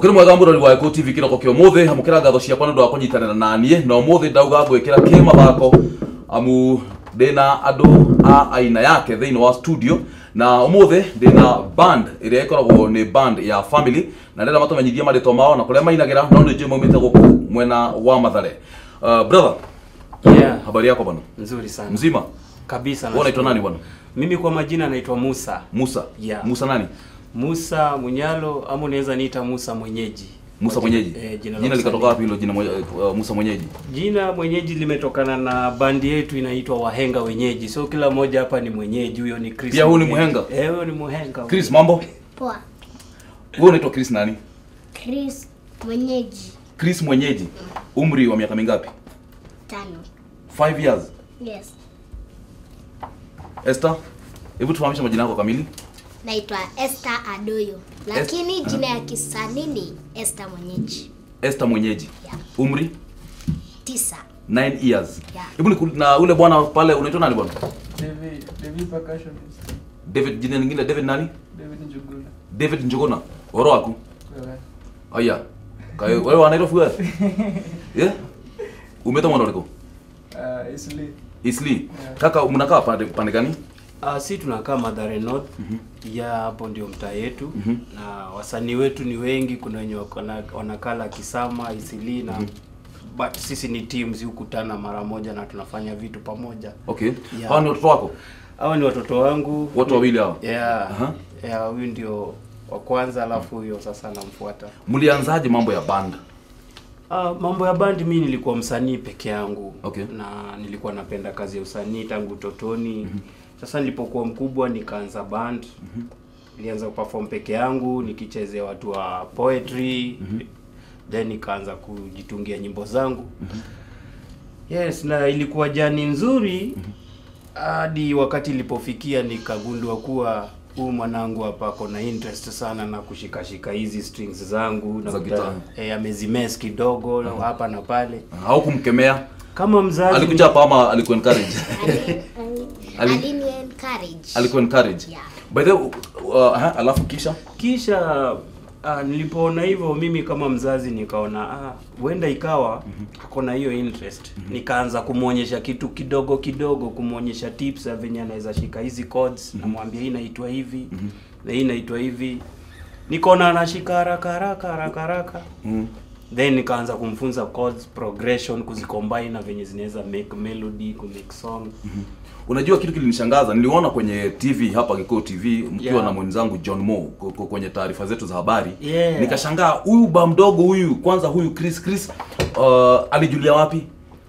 Ukiri mwega mbura wa Eko TV kiroko kyo mothe hamukira ngatho cia kwano ndo akonyitanira na nie no mothe ndauga gwikira kima bako amu dena ado a aina yake thini wa studio na umothe dena band iria ikoragwo ni band ya family na ndenda matumenyithia marito mao na kuria mainagira no ndi maumite guku mwena wa Mathare. Brother, yeah, habari yako bwana? Nzuri sana. Mzima Kabisa. Wewe unaitwa nani bwana? Mimi kwa majina naitwa Musa. Musa. Yeah. Musa nani? Musa Munyalo ama unaweza niita Musa Mwenyeji. Musa Mwenyeji. Jina likatoka wapi hilo jina Musa Mwenyeji? Jina Mwenyeji limetokana na bandi yetu inaitwa Wahenga Wenyeji. So kila mmoja hapa ni mwenyeji, huyo ni Chris. Pia huyu ni Muhenga? Huyo ni Muhenga. Chris, mambo? Poa. Wewe unaitwa Chris nani? Chris Mwenyeji. Chris Mwenyeji. Umri wa miaka mingapi? 5. 5 years. Yes. Esther, hebu tufahamishe majina yako kamili. Naitwa Esther Adoyo. Lakini jina ya kisanii ni Esther Mwenyeji. Esther Mwenyeji. Yeah. Umri? 9. 9 years. Yeah. Hebu na ule bwana pale unaitwa nani bwana? David percussionist. David, jina lingine David nani? David Njuguna. David Njuguna. Oro wako? Wewe. Aya. Kai wewe wanaitwa fuga? Yeah? Umeta mwana uliko? Isli. Isli. Yeah. Kaka mnakaa pande gani? Si tunakaa Mathare North. Ya hapo ndio mtaa yetu. Na wasanii wetu ni wengi, kuna wenye wanakala Kisama, Isili na but sisi ni teams hukutana mara moja na tunafanya vitu pamoja. Okay. Yeah. Hao ni watoto wako? Hao ni watoto wangu. Watu wawili hao? Yeah. Yeah, huyu ndio wa kwanza alafu huyo sasa namfuata. Mlianzaje mambo ya band? Mambo ya band mimi nilikuwa msanii peke yangu. Okay. Na nilikuwa napenda kazi ya usanii tangu utotoni. Sasa nilipokuwa mkubwa nikaanza band. Nilianza kuperform peke yangu, nikichezea watu wa poetry. Then nikaanza kujitungia nyimbo zangu. Yes, na ilikuwa jani nzuri hadi wakati ilipofikia nikagundua kuwa huyu mwanangu hapa ako na interest sana na kushika hizi strings zangu na gitaa. Amezimes kidogo hapa na pale. Haukumkemea? Kama mzazi alikuja hapa ama alikuwa encourage? Alikuwa encourage. Yeah. By the alafu kisha nilipoona hivyo mimi kama mzazi nikaona huenda ikawa akona hiyo interest. Nikaanza kumuonyesha kitu kidogo kumuonyesha tips za venye anaweza shika hizi chords, namwambia hii inaitwa hivi na hii inaitwa hivi. Nikaona anashika haraka. Then nikaanza kumfunza chords progression, kuzicombine na venye zinaweza make melody, ku make song. Unajua kitu kilinishangaza, niliona kwenye TV hapa Eko TV mkiwa na mwenzangu John Mo kwenye taarifa zetu za habari. Nikashangaa huyu ba mdogo huyu, kwanza huyu Chris alijulia wapi?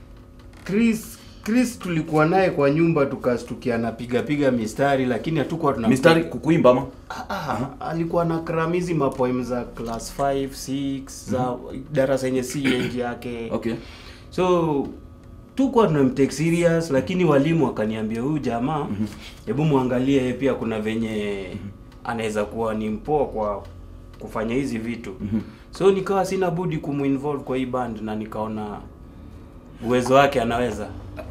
Chris tulikuwa naye kwa nyumba tukastukia anapiga mistari, lakini hatukuwa tunapiga mistari kukuimba ama? Alikuwa na kramizi mapoem za class 5 6 za darasa yenye si age yake. Okay. So tulikuwa tunamtake serious, lakini walimu wakaniambia huyu jamaa hebu muangalie yeye pia kuna venye anaweza kuwa ni mpoa kwa kufanya hizi vitu. So nikawa sina budi kuminvolve kwa hii band na nikaona uwezo wake anaweza.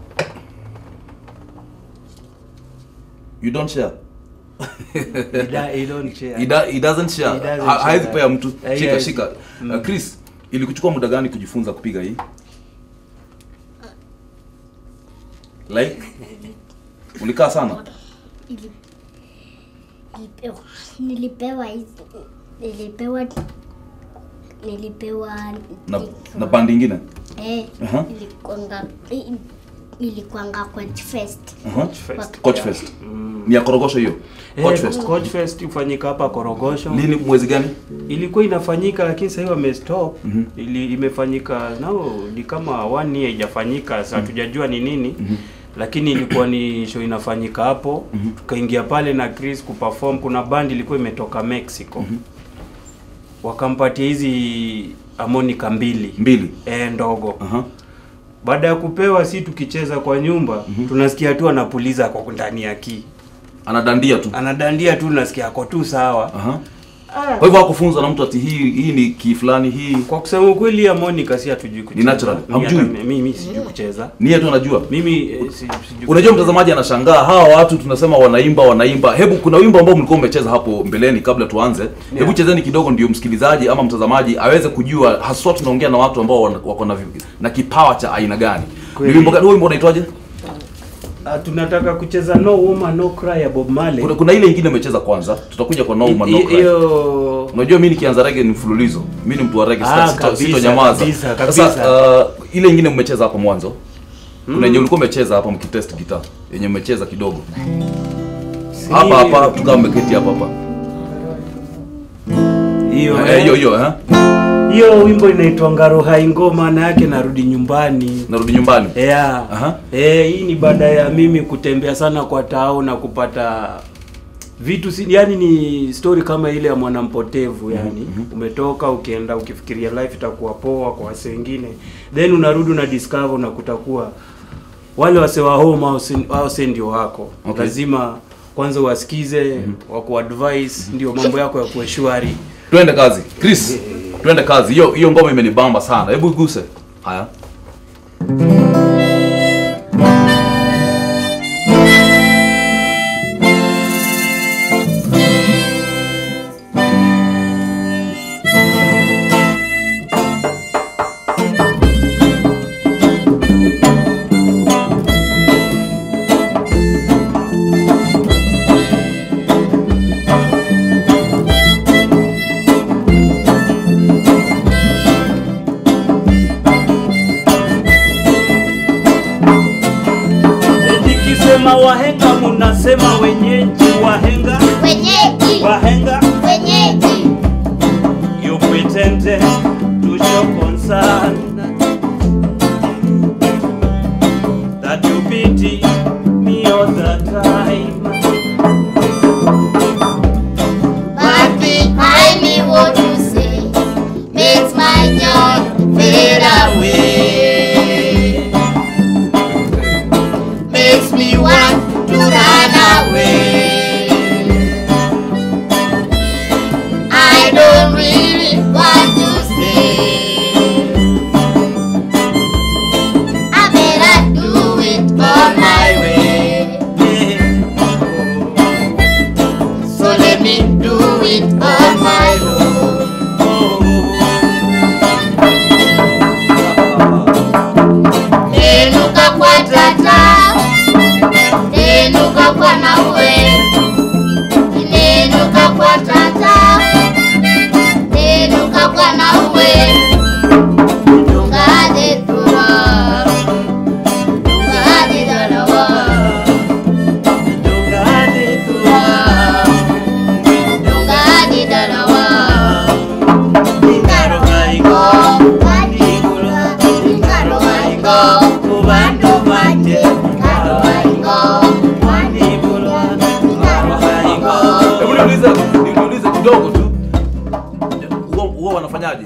You don't share? He don't share. He doesn't share. Haizi pea mtu. Shika. Chris, ilikuchukua muda gani kujifunza kupiga hii? Like ulikaa sana? Nilipewa na band nyingine? Ilikuanga Coach Fest. Coach Fest. Ni ya Korogosho hiyo? Coach Fest ifanyika hapa Korogosho. Lini, mwezi gani? Ilikuwa inafanyika lakini sasa hiyo wamestop. Imefanyika ni kama 1 year haijafanyika, sasa hatujajua ni nini. Lakini ilikuwa ni show inafanyika hapo. Tukaingia pale na Chris kuperform. Kuna band ilikuwa imetoka Mexico. Wakampatia hizi harmonica mbili. Ndogo. Baada ya kupewa si tukicheza kwa nyumba, tunasikia tu anapuliza kwa ndani ya key. Anadandia tu. Tunasikia ako tu sawa. Kwa hivyo hakufunzwa na mtu ati hii ni kifulani hii. Kwa kusema ukweli ya Monica si hatujui kucheza. Ni natural. Hamjui? Mimi sijui kucheza. Ni yeye tu anajua. Mimi sijui. Unajua mtazamaji anashangaa hawa watu tunasema wanaimba. Hebu kuna wimbo ambao mlikuwa mmecheza hapo mbeleni kabla tuanze. Hebu chezeni kidogo ndio msikilizaji ama mtazamaji aweze kujua haswa tunaongea na watu ambao wako na kipawa cha aina gani. Ni wimbo gani? Wimbo unaitwaje? Tunataka kucheza No Woman No Cry ya Bob Marley. Kuna ile nyingine umecheza kwanza. Tutakuja kwa No Woman No Cry. Unajua mimi nikianza reggae ni mfululizo. Mimi ni mtu wa reggae sito nyamaza. Sasa ile nyingine umecheza hapo mwanzo. Kuna yenye ulikuwa umecheza hapa mkitest guitar. Yenye umecheza kidogo. Hapa tukawa mmeketi hapa. Hiyo hiyo wimbo inaitwa Ngaro Hai Ngoma, maana yake narudi nyumbani. Narudi nyumbani. Hii ni baada ya mimi kutembea sana kwa tao na kupata vitu yani ni story kama ile ya mwanampotevu yani. Umetoka ukienda ukifikiria life itakuwa poa kwa wase wengine, then unarudi na discover na kutakuwa wale wase wa home au ndio wako. Lazima kwanza wasikize, wako advice ndio mambo yako ya kuwa shwari. Twende kazi. Chris. Twende kazi. Hiyo ngoma imenibamba sana. Hebu iguse. Haya. Wahenga munasema wenyeji, wahenga you pretended to show concern that you pity me all the time, but behind me what you say makes my joy fade away, makes me want to run away. I don't really want to stay. I better do it on my way. So let me do it on my own. Nenuka kwa tata, nenuka kwa mawe, nenuka kwa tata, nenuka kwa mawe. Dunga de tura, dunga de dalawa, dunga de tura, dunga de dalawa. Ingaro aigo, panikula, ingaro aigo, kubando manje, ingaro aigo, panikula, ingaro aigo. Hebu niulize kidogo tu. Huwa wanafanyaje?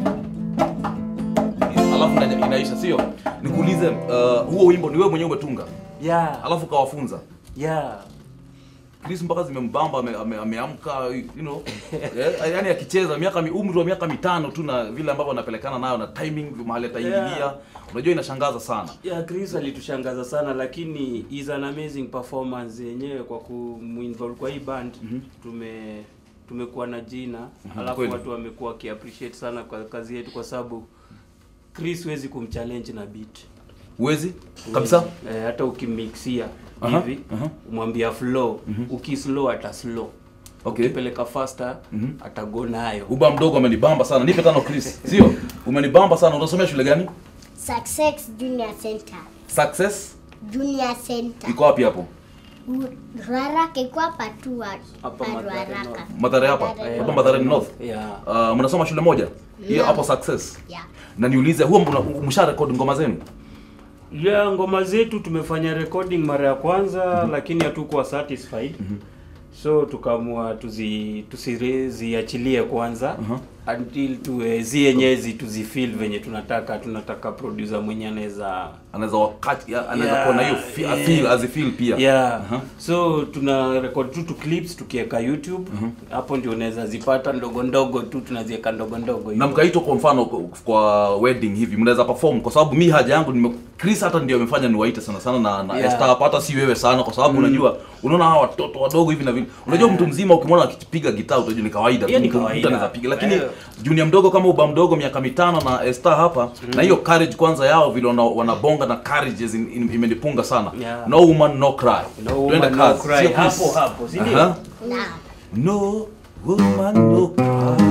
Alafu inaisha sio? Nikuulize huo wimbo ni wewe mwenyewe umetunga? Yeah. Alafu kawafunza? Yeah. Chris mpaka zimembamba ameamka yani akicheza umri wa miaka 5 tu na vile ambavyo anapelekana nayo na timing mahali ataingilia. Unajua inashangaza sana. Yeah, Chris alitushangaza sana, lakini is an amazing performance yenyewe kwa kumuinvolve kwa hii band. Tumekuwa na jina, alafu watu wamekuwa kiappreciate sana kwa kazi yetu, kwa sababu Chris huwezi kumchallenge na beat. Huwezi? Kabisa? Hata ukimixia hivi, umwambia flow, ukislow ata slow. Okay. Ukipeleka faster, atago nayo. Uba mdogo amenibamba sana. Nipe tano Chris. Sio? Umenibamba sana. Unasomea shule gani? Success Junior Center. Success Junior Center. iko wapi hapo? Ruaraka iko hapa tu Hapa Ruaraka. Mathare hapa. Hapa Mathare North. Yeah. Mnasoma shule moja? Hiyo hapo Success. Yeah. Na niulize huwa msha record ngoma zenu? Yeah, ngoma zetu tumefanya recording mara ya kwanza, lakini hatukuwa satisfied. So tukaamua tusiziachilie kwanza. until tuwezi yenyezi tuzifeel venye tunataka producer mwenye anaweza kuona hiyo feel as feel pia. Yeah. So tuna record tu clips tukiweka YouTube. Hapo ndio unaweza zipata ndogo tu, tunaziweka ndogo hivi. Na mkaito kwa mfano kwa wedding hivi mnaweza perform, kwa sababu mimi haja yangu Chris hata ndio amefanya niwaite sana na Esther, hata si wewe sana, kwa sababu unajua unaona hawa watoto wadogo hivi na vile. Unajua mtu mzima ukimwona akipiga gitaa utajua ni kawaida, mtu anaweza piga, lakini junior mdogo kama uba mdogo miaka 5 na Esther hapa na hiyo courage kwanza yao vile wanabonga na courage imenipunga sana. No woman no cry. Twende kazi. Hapo si ndio? No woman no cry.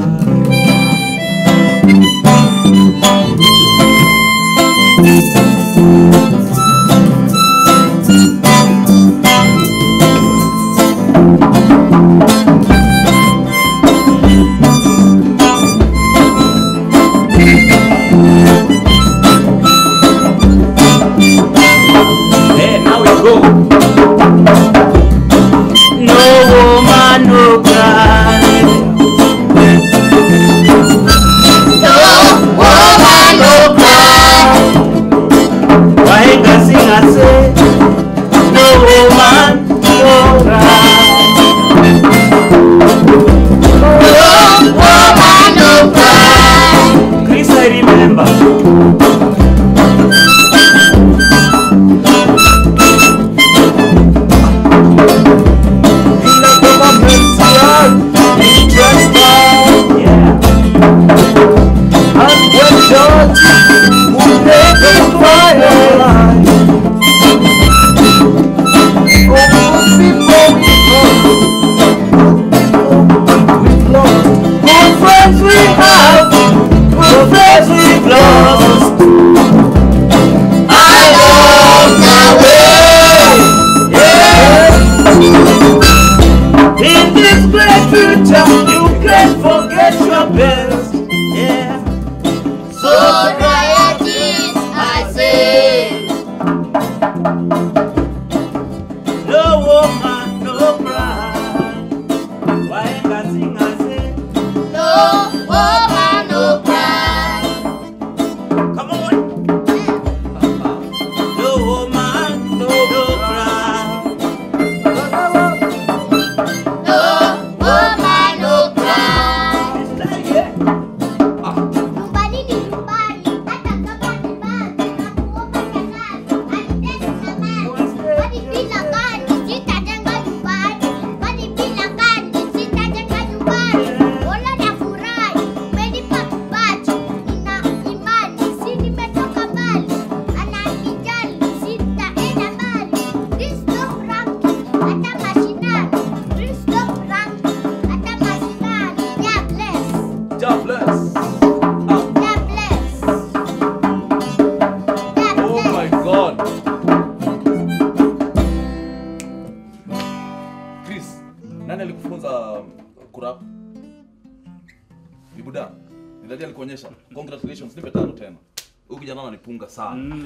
Congratulations, nipe tano tena. Huyu kijana ananipunga sana.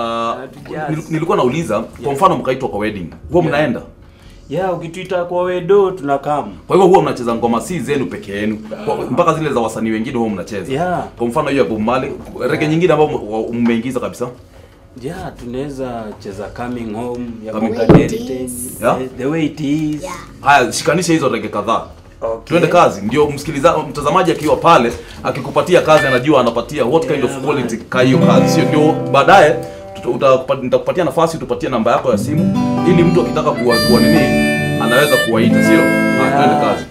Nilikuwa nauliza kwa mfano mkaitwa kwa wedding. Huwa mnaenda? Ukituita kwa wedo tunakam. Kwa hivyo huwa mnacheza ngoma si zenu peke yenu. Mpaka zile za wasanii wengine huwa mnacheza. Kwa mfano hiyo ya Bob Marley, reggae nyingine ambayo mmeingiza kabisa? Tunaweza cheza Coming Home ya Heritage. The Way It Is. Haya, shikanisha hizo reggae kadhaa. Tuende kazi, ndio mtazamaji akiwa pale akikupatia kazi anajua anapatia what kind of quality kayo kazi. Sio ndio baadaye nitakupatia nafasi utupatie namba yako ya simu ili mtu akitaka kuwa nini anaweza kuwaita, sio? Tuende kazi.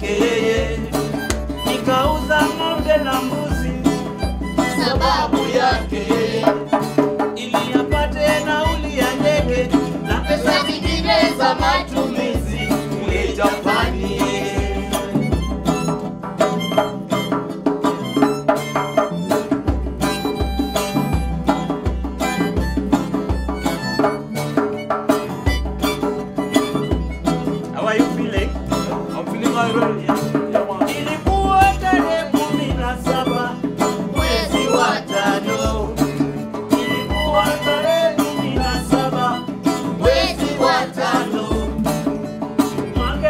yake yeye, nikauza ng'ombe na mbuzi sababu yake yeye, ili apate nauli ya ndege na pesa zingine za matumizi kule Japani. How are you feeling? I'm feeling ironic. Ilikuwa tarehe 17 mwezi wa tano, ilikuwa tarehe 17 mwezi wa tano, mwaka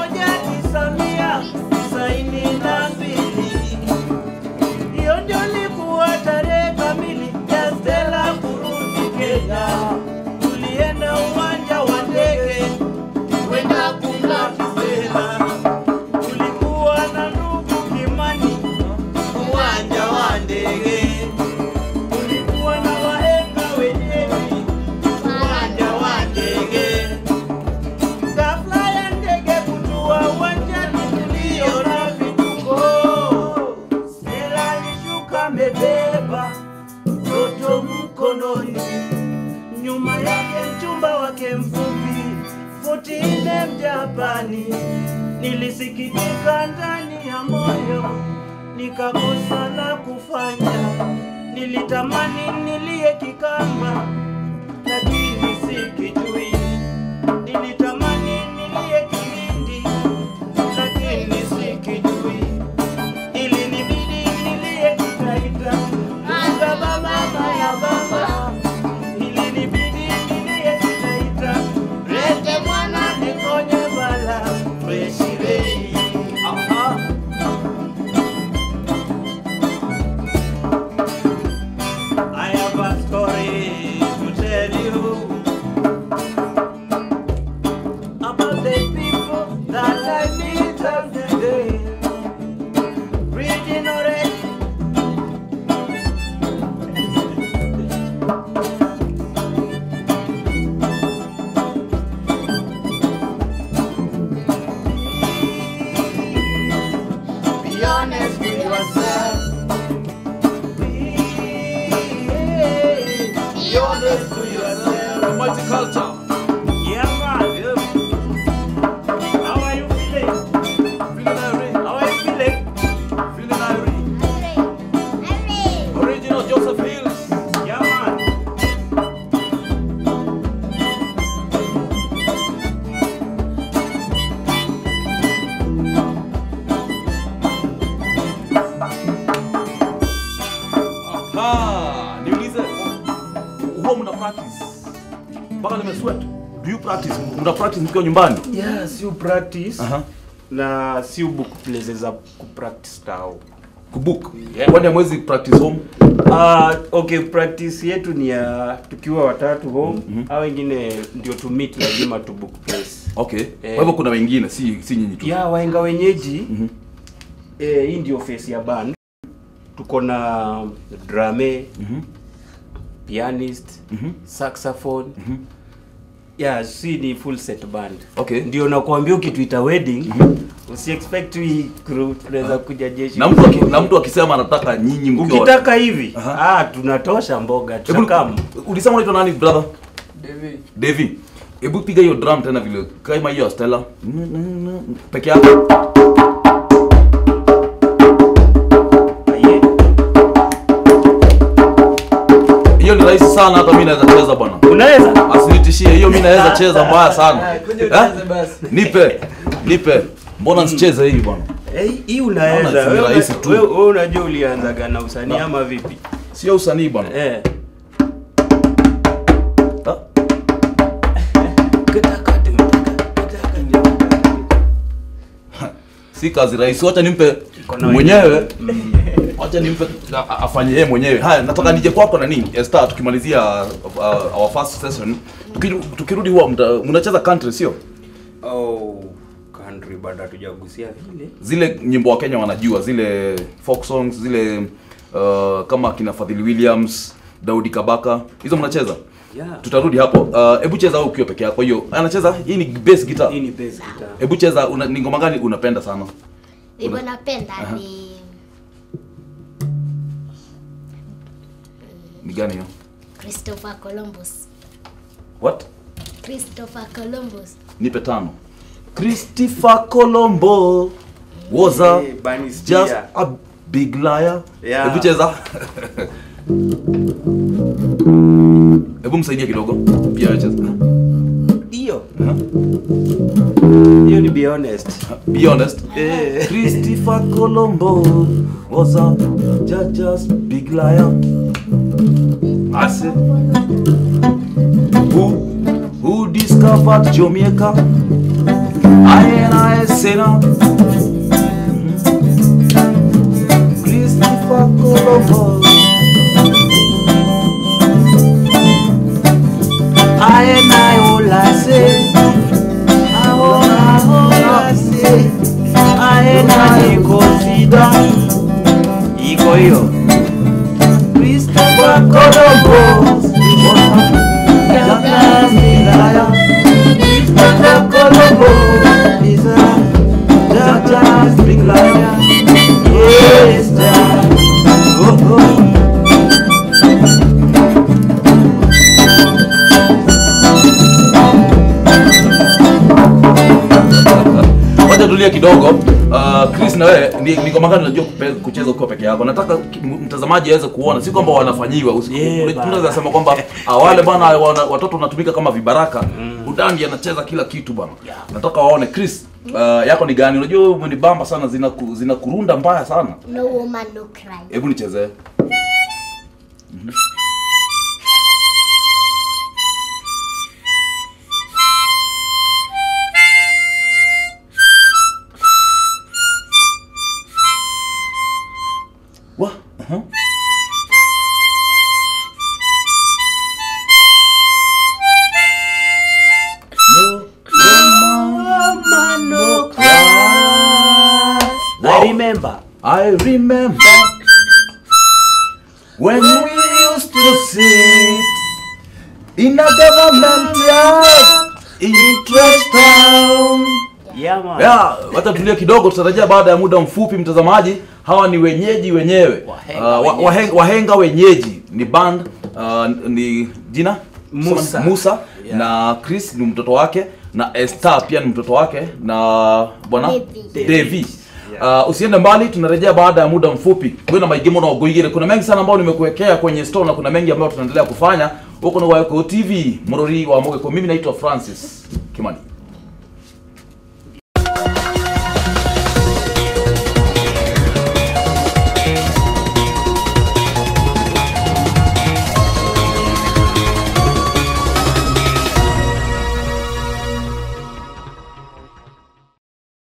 1992. Hiyo ndio ilikuwa tarehe kamili ya Stella kurudi Kenya. Tulienda uwanja wa ndege kwenda kumlaki Stella. Tulikuwa na ndugu Kimani uwanja wa ndege. Tulikuwa na wahenga wenyewe uwanja wa ndege. Ghafla ya ndege kutua uwanjani tuliona vituko. Stella alishuka amebeba mtoto mkononi, nyuma yake mchumba wake mfupi futi 4 Mjapani. Nilisikitika ndani ya moyo, nikakosa la kufanya. Nilitamani nilie Kikamba, lakini sikijui. Nilitamani nilie Kihindi, lakini sikijui. Ilinibidi nilie Kitaita, baba mama ya baba. Ilinibidi nilie Kitaita, rete mwana nikonye bala freshi rei. Aha. I have a story to tell you about the people that I meet every day. Reading already. be honest with yourself, Be honest to yourself. Multicultural. Yeah, man. How are you feeling? Feeling ironic. How are you feeling? Feeling ironic. Original Joseph Hills. Yeah, man. Aha, niulize huwa mna practice? Mpaka nimesweat. Do you practice? Mna practice mkiwa nyumbani? Yeah, si practice. Aha. Na si book places za ku-practice tao. Kubook. Yeah. Kwani hamwezi practice home? Okay, practice yetu ni ya tukiwa watatu home, au wengine ndio to meet lazima to book place. Okay. Kwa hivyo kuna wengine si nyinyi tu. Yeah, wahenga wenyeji. Hii ndio face ya band. Tuko na drummer, pianist, saxophone. Yeah, si ni full set band. Okay. Ndio nakwambia ukituita wedding, usi expect hii crew tunaweza kuja jeshi. Na mtu akisema anataka nyinyi mkiwa. Ukitaka hivi, tunatosha mboga, tutakam. Ulisema unaitwa nani brother? David. Devi. Hebu piga hiyo drum tena vile kama hiyo Stella. Peke yako. Hiyo ni rahisi sana, hata mimi naweza cheza bwana. Unaweza? Asinitishie, hiyo mimi naweza cheza mbaya sana. Kuja ucheze basi. Nipe. Mbona nisicheze hii bwana? Hii Naona unaweza. ni rahisi tu. Wewe unajua ulianza na usanii ama vipi? Sio usanii bwana. Si kazi rahisi. Wacha nimpe mwenyewe. Wacha nimpe afanye yeye mwenyewe. Haya, nataka nije kwako na nini? Star tukimalizia our first session. Tukirudi huwa mnacheza country sio? Country bado hatujagusia vile. Zile nyimbo wa Kenya wanajua, zile folk songs, zile kama kina Fadhili Williams, Daudi Kabaka. Hizo mnacheza? Yeah. Tutarudi hapo. Hebu cheza ukiwa peke yako. Hiyo anacheza, hii ni bass guitar. Hii ni bass guitar. Hebu cheza, ni ngoma gani unapenda sana? Hivyo napenda Ni gani hiyo? Christopher Columbus. What? Christopher Columbus. Nipe 5. Christopher Colombo was a Bunny just Spear. a big liar. Yeah. Hebu cheza. Hebu msaidia kidogo. Pia cheza. Hiyo. Hiyo ni Be Honest. Be honest. Christopher Colombo was a just big liar. I said, who discovered Jamaica? I sinner. Christopher Colombo. I all I say. I say. I consider. Iko hiyo. Christopher Colombo. Christopher Colombo is a just big liar. Yes, Wacha tulia kidogo. Chris, na wewe ni ngoma gani unajua kucheza ukiwa peke yako? Nataka mtazamaji aweze kuona, si kwamba wanafanyiwa. Tunaweza sema kwamba wale bwana watoto wanatumika kama vibaraka. Udandi anacheza kila kitu bwana. Nataka waone Chris, yako ni gani? Unajua umenibamba sana, zinakurunda mbaya sana. No woman no cry. Hebu nichezee. What? No cry. Wow. I remember when we used to sit in a government yard in Trash Town. Yeah, man. Yeah, wacha tulia kidogo, tutarajia baada ya muda mfupi mtazamaji. Hawa ni wenyeji wenyewe. Wahenga wenyeji ni band, ni jina Musa. Yeah. Na Chris ni mtoto wake, na Esther pia ni mtoto wake, na bwana Davy. Usiende mbali, tunarejea baada ya muda mfupi. Wewe na maigemo na ogoigere, kuna mengi sana ambayo nimekuwekea kwenye store na kuna mengi ambayo tunaendelea kufanya huko na Wako TV Morori wa Mogeko. Mimi naitwa Francis Kimani.